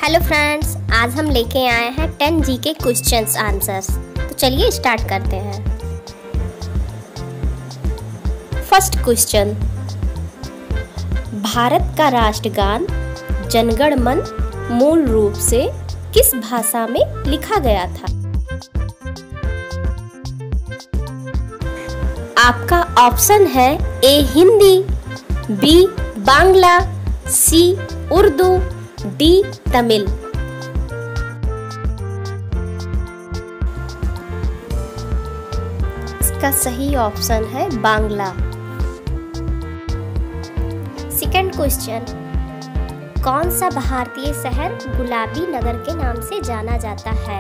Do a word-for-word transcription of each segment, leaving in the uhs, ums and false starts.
Hello friends, आज हम लेके आए हैं टेन जी के क्वेश्चंस आंसर्स। तो चलिए स्टार्ट करते हैं। फर्स्ट क्वेश्चन, भारत का राष्ट्रगान जनगण मन मूल रूप से किस भाषा में लिखा गया था? आपका ऑप्शन है A Hindi, B Bangla, C Urdu, D Tamil. इसका सही ऑप्शन है बांग्ला। सेकंड क्वेश्चन, कौन सा भारतीय शहर गुलाबी नगर के नाम से जाना जाता है?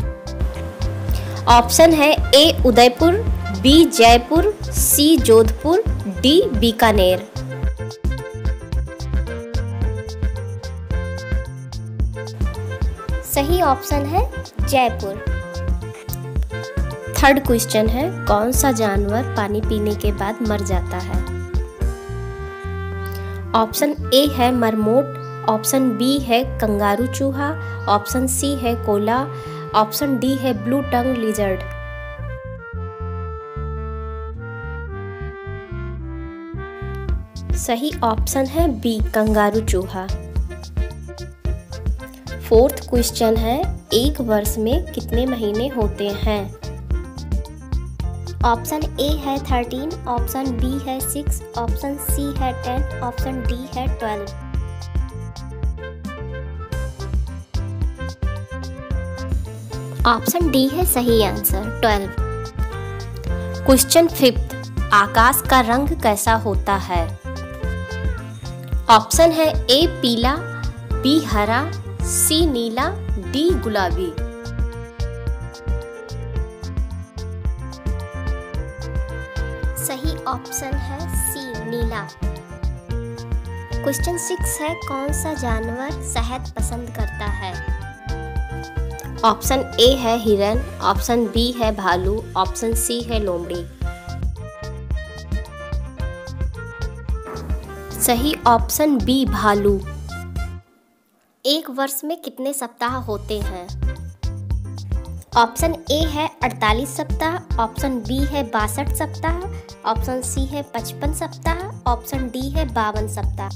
ऑप्शन है A Udaipur, B Jaipur, C Jodhpur, D Bikaner. सही ऑप्शन है जयपुर। थर्ड क्वेश्चन है, कौन सा जानवर पानी पीने के बाद मर जाता है? ऑप्शन ए है मरमोट, ऑप्शन बी है कंगारू चूहा, ऑप्शन सी है कोला, ऑप्शन डी है ब्लू टंग लिजर्ड। सही ऑप्शन है बी कंगारू चूहा। फोर्थ क्वेश्चन है, एक वर्ष में कितने महीने होते हैं? ऑप्शन ए है थर्टीन, ऑप्शन बी है सिक्स, ऑप्शन सी है टेन, ऑप्शन डी है ट्वेल्व। ऑप्शन डी है सही आंसर, ट्वेल्व। क्वेश्चन फिफ्थ, आकाश का रंग कैसा होता है? ऑप्शन है ए पीला, बी हरा, सी नीला, डी गुलाबी। सही ऑप्शन है सी नीला। क्वेश्चन सिक्स है, कौन सा जानवर शहद पसंद करता है? ऑप्शन ए है हिरन, ऑप्शन बी है भालू, ऑप्शन सी है लोमड़ी। सही ऑप्शन बी भालू। एक वर्ष में कितने सप्ताह होते हैं? ऑप्शन ए है अड़तालीस सप्ताह, ऑप्शन बी है बासठ सप्ताह, ऑप्शन सी है पचपन सप्ताह, ऑप्शन डी है बावन सप्ताह।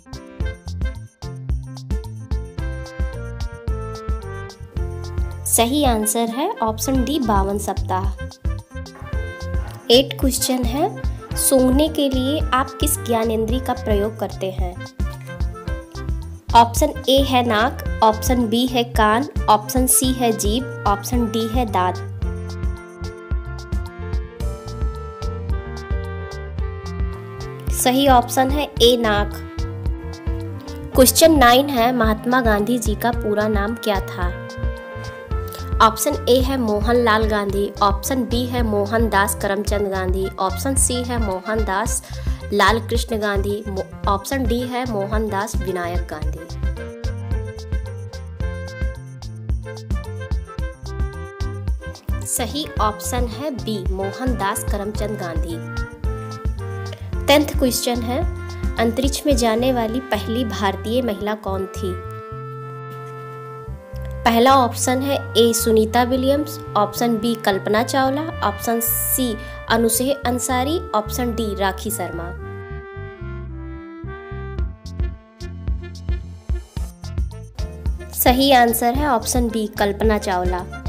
सही आंसर है ऑप्शन डी बावन सप्ताह। एट क्वेश्चन है, सूंघने के लिए आप किस ज्ञानेंद्रिय का प्रयोग करते हैं? ऑप्शन ए है नाक, ऑप्शन बी है कान, ऑप्शन सी है जीभ, ऑप्शन डी है दांत। सही ऑप्शन है ए नाक। क्वेश्चन नाइन है, महात्मा गांधी जी का पूरा नाम क्या था? ऑप्शन ए है मोहनलाल गांधी, ऑप्शन बी है मोहनदास करमचंद गांधी, ऑप्शन सी है मोहनदास लाल कृष्ण गांधी, ऑप्शन डी है मोहनदास विनायक गांधी। सही ऑप्शन है B Mohandas Karamchand Gandhi. Tenth question है, अंतरिक्ष में जाने वाली पहली भारतीय महिला कौन थी? पहला ऑप्शन है A Sunita Williams, option B Kalpana Chawla, option C Anusuiya Ansari, option D Rakhi Sharma. सही आंसर है ऑप्शन बी कल्पना चावला।